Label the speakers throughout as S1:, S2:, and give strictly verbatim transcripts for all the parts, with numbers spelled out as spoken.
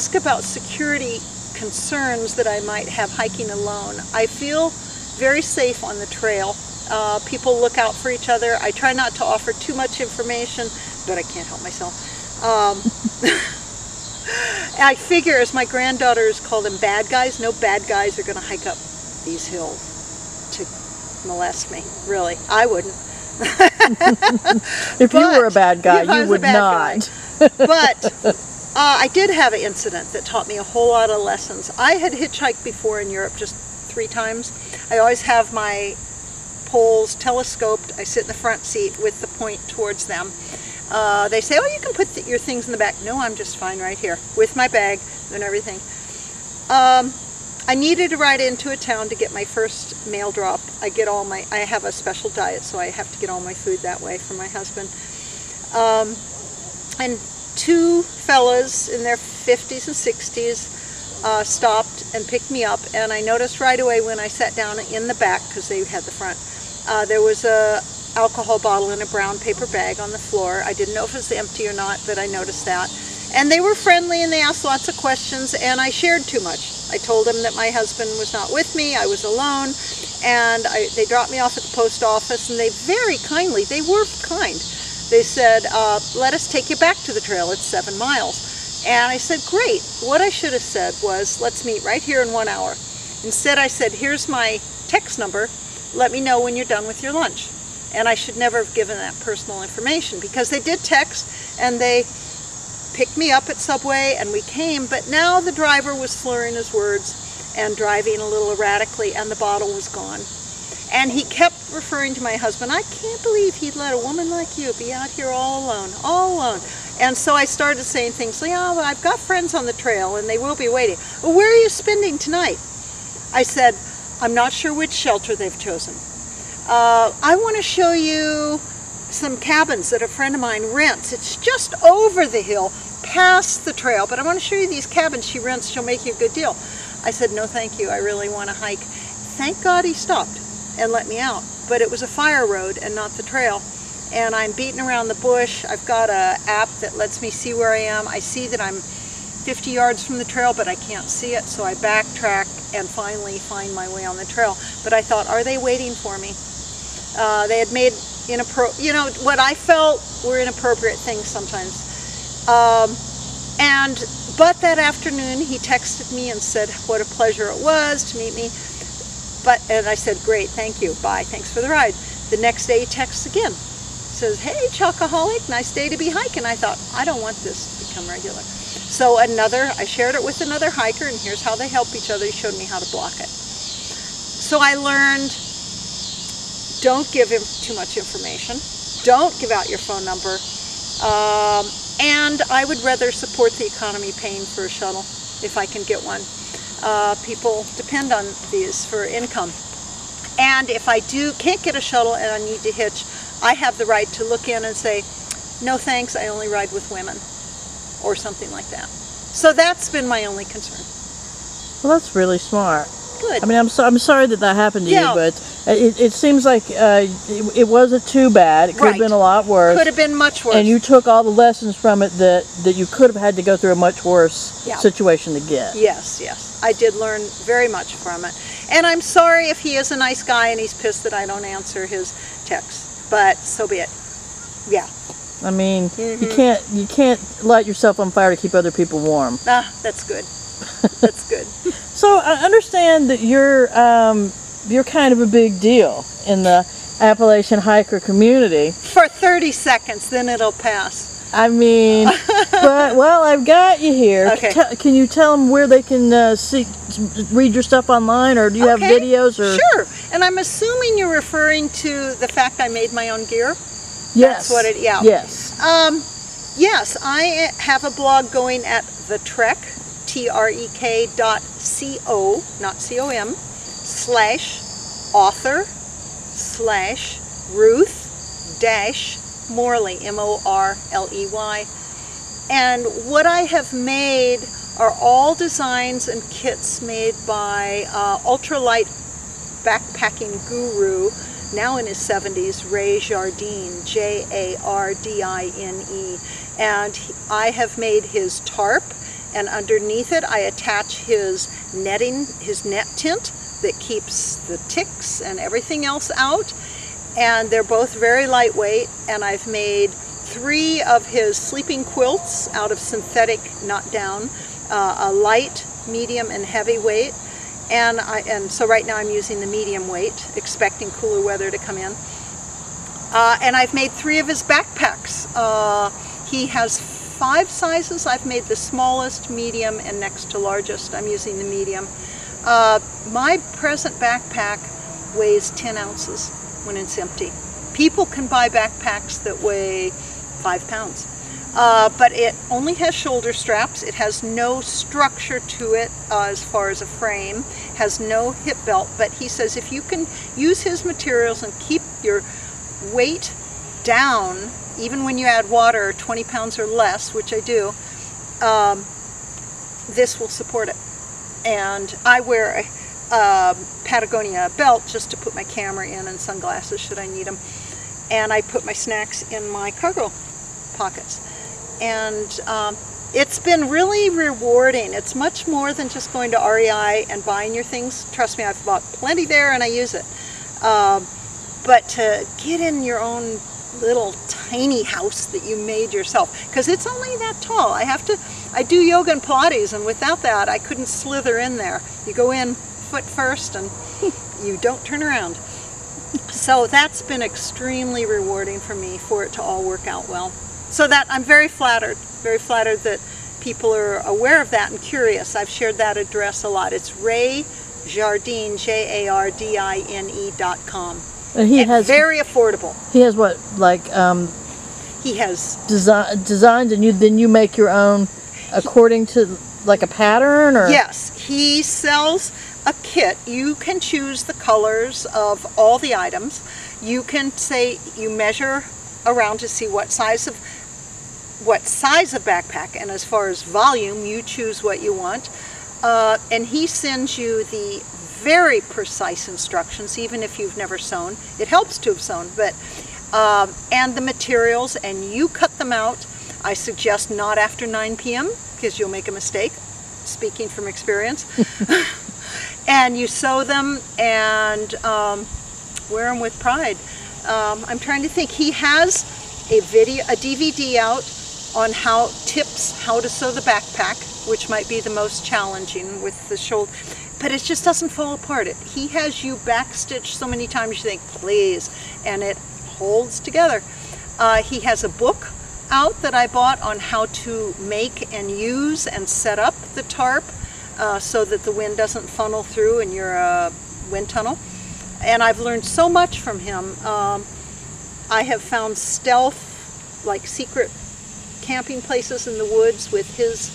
S1: ask about security concerns that I might have hiking alone. I feel very safe on the trail. Uh, people look out for each other. I try not to offer too much information, but I can't help myself. Um, I figure, as my granddaughters call them, bad guys, no bad guys are going to hike up these hills to molest me. Really, I wouldn't.
S2: If but, you were a bad guy, you would not.
S1: But uh, I did have an incident that taught me a whole lot of lessons. I had hitchhiked before in Europe just three times. I always have my poles telescoped. I sit in the front seat with the point towards them. Uh, they say, oh, you can put th your things in the back. No, I'm just fine right here with my bag and everything. Um, I needed to ride into a town to get my first mail drop. I get all my, I have a special diet, so I have to get all my food that way for my husband. Um, and two fellas in their fifties and sixties uh, stopped and picked me up, and I noticed right away when I sat down in the back, because they had the front, uh, there was a alcohol bottle in a brown paper bag on the floor. I didn't know if it was empty or not, but I noticed that. And they were friendly and they asked lots of questions, and I shared too much. I told them that my husband was not with me, I was alone, and I, they dropped me off at the post office, and they very kindly, they were kind. They said, uh, let us take you back to the trail, it's seven miles. And I said, great. What I should have said was, let's meet right here in one hour. Instead I said, here's my text number, let me know when you're done with your lunch. And I should never have given that personal information, because they did text and they picked me up at Subway and we came, but now the driver was slurring his words and driving a little erratically, and the bottle was gone. And he kept referring to my husband. I can't believe he'd let a woman like you be out here all alone, all alone. And so I started saying things like, oh, well, I've got friends on the trail and they will be waiting. Well, where are you spending tonight? I said, I'm not sure which shelter they've chosen. Uh, I want to show you some cabins that a friend of mine rents. It's just over the hill, past the trail, but I want to show you these cabins she rents. She'll make you a good deal. I said, no thank you, I really want to hike. Thank God he stopped and let me out, but it was a fire road and not the trail. And I'm beating around the bush. I've got an app that lets me see where I am. I see that I'm fifty yards from the trail, but I can't see it, so I backtrack and finally find my way on the trail. But I thought, are they waiting for me? Uh, they had made inappropriate, you know, what I felt were inappropriate things sometimes. Um, and, but that afternoon he texted me and said what a pleasure it was to meet me. But, and I said, great, thank you, bye, thanks for the ride. The next day he texts again. Says, hey, Chocoholic, nice day to be hiking. I thought, I don't want this to become regular. So another, I shared it with another hiker, and here's how they help each other. He showed me how to block it. So I learned, don't give him too much information. Don't give out your phone number. Um, and I would rather support the economy paying for a shuttle if I can get one. Uh, people depend on these for income. And if I do can't get a shuttle and I need to hitch, I have the right to look in and say, no thanks, I only ride with women, or something like that. So that's been my only concern.
S2: Well, that's really smart.
S1: Good.
S2: I mean, I'm, so, I'm sorry that that happened to
S1: yeah.
S2: you, but it, it seems like uh, it, it wasn't too bad. It could
S1: right.
S2: have been a lot worse.
S1: Could have been much worse.
S2: And you took all the lessons from it that, that you could have had to go through a much worse
S1: yeah.
S2: situation to get.
S1: Yes, yes. I did learn very much from it. And I'm sorry if he is a nice guy and he's pissed that I don't answer his texts, but so be it. Yeah.
S2: I mean,
S1: mm-hmm.
S2: you can't you can't light yourself on fire to keep other people warm.
S1: Ah, that's good. That's good.
S2: So I understand that you're um, you're kind of a big deal in the Appalachian hiker community.
S1: For thirty seconds, then it'll pass.
S2: I mean, but well, I've got you here.
S1: Okay.
S2: T can you tell them where they can uh, see, read your stuff online, or do you
S1: okay.
S2: have videos? Or
S1: sure. And I'm assuming you're referring to the fact I made my own gear.
S2: Yes.
S1: That's what it. Yeah.
S2: Yes.
S1: Um, yes, I have a blog going at the Trek, T R E K dot C O, not C O M, slash author slash Ruth dash Morley, M O R L E Y. And what I have made are all designs and kits made by uh, ultralight backpacking guru, now in his seventies, Ray Jardine, J A R D I N E. And he, I have made his tarp and underneath it I attach his netting, his net tent that keeps the ticks and everything else out. And they're both very lightweight, and I've made three of his sleeping quilts out of synthetic, not down, uh, a light, medium, and heavy weight. And, I, and so right now I'm using the medium weight, expecting cooler weather to come in. Uh, and I've made three of his backpacks. Uh, he has five sizes. I've made the smallest, medium, and next to largest. I'm using the medium. Uh, my present backpack weighs ten ounces when it's empty. People can buy backpacks that weigh five pounds. Uh, but it only has shoulder straps. It has no structure to it uh, as far as a frame, has no hip belt, but he says if you can use his materials and keep your weight down, even when you add water, twenty pounds or less, which I do, um, this will support it. And I wear a uh, Patagonia belt just to put my camera in, and sunglasses should I need them. And I put my snacks in my cargo pockets. And um, it's been really rewarding. It's much more than just going to R E I and buying your things. Trust me, I've bought plenty there and I use it. Um, but to get in your own little tiny house that you made yourself, because it's only that tall. I have to, I do yoga and Pilates, and without that I couldn't slither in there. You go in foot first and you don't turn around. So that's been extremely rewarding for me, for it to all work out well. So that I'm very flattered, very flattered that people are aware of that and curious. I've shared that address a lot. It's Ray Jardine, J A R D I N E dot com.
S2: And he and has
S1: very affordable.
S2: He has what, like um,
S1: he has
S2: design designs, and you then you make your own according to like a pattern, or
S1: yes, he sells a kit. You can choose the colors of all the items. You can say you measure around to see what size of what size of backpack, and as far as volume you choose what you want, uh, and he sends you the very precise instructions, even if you've never sewn. It helps to have sewn, but um, and the materials, and you cut them out. I suggest not after nine p m because you'll make a mistake, speaking from experience. And you sew them and um, wear them with pride. Um, I'm trying to think. He has a video, a D V D out on how tips how to sew the backpack, which might be the most challenging with the shoulder, but it just doesn't fall apart. It he has you backstitch so many times you think, please, and it holds together. Uh, he has a book out that I bought on how to make and use and set up the tarp uh, so that the wind doesn't funnel through in your uh, wind tunnel. And I've learned so much from him. Um, I have found stealth, like secret camping places in the woods with his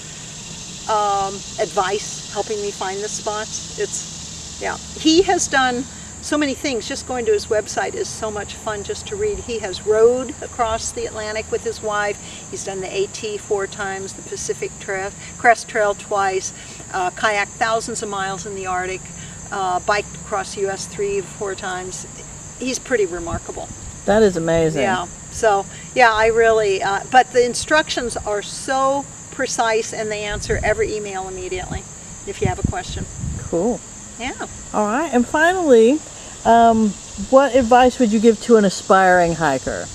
S1: um, advice, helping me find the spots. It's, yeah. He has done so many things. Just going to his website is so much fun just to read. He has rowed across the Atlantic with his wife. He's done the AT four times, the Pacific Trail, Crest Trail twice, uh, kayaked thousands of miles in the Arctic, uh, biked across U S three, four times. He's pretty remarkable.
S2: That is amazing.
S1: Yeah. So, yeah, I really, uh, but the instructions are so precise, and they answer every email immediately if you have a question.
S2: Cool.
S1: Yeah.
S2: All right. And finally, um, what advice would you give to an aspiring hiker?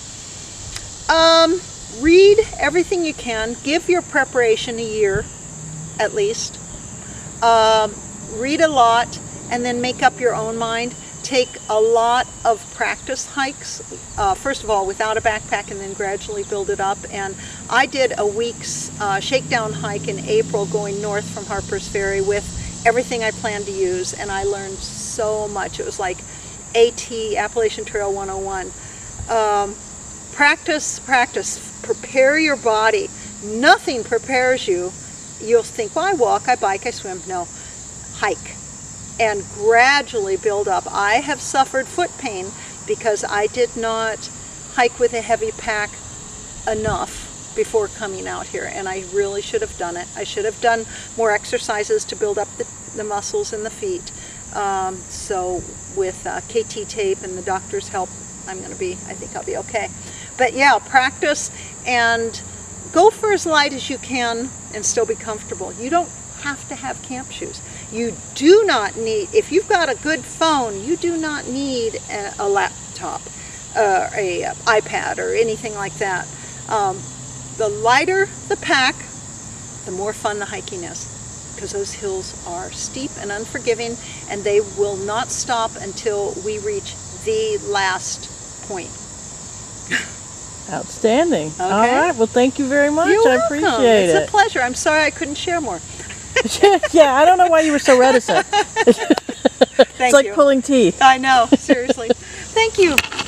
S1: Um, read everything you can. Give your preparation a year, at least. Um, read a lot, and then make up your own mind. Take a lot of practice hikes, uh, first of all without a backpack, and then gradually build it up. And I did a week's uh, shakedown hike in April going north from Harper's Ferry with everything I planned to use, and I learned so much. It was like AT, Appalachian Trail one oh one. Um, practice, practice, prepare your body. Nothing prepares you. You'll think, well, I walk, I bike, I swim. No, hike. And gradually build up. I have suffered foot pain because I did not hike with a heavy pack enough before coming out here, and I really should have done it. I should have done more exercises to build up the, the muscles in the feet. Um, so with uh, K T tape and the doctor's help, I'm going to be, I think I'll be okay. But yeah, practice and go for as light as you can and still be comfortable. You don't have to have camp shoes. You do not need, if you've got a good phone, you do not need a, a laptop, uh, a, a iPad or anything like that. Um, the lighter the pack, the more fun the hiking is, because those hills are steep and unforgiving, and they will not stop until we reach the last point.
S2: Outstanding.
S1: Okay.
S2: All right. Well, thank you very much.
S1: You're
S2: I
S1: welcome.
S2: appreciate
S1: it's
S2: it.
S1: It's a pleasure. I'm sorry I couldn't share more.
S2: Yeah, I don't know why you were so reticent.
S1: Thank
S2: It's like
S1: you.
S2: pulling teeth.
S1: I know, seriously. Thank you.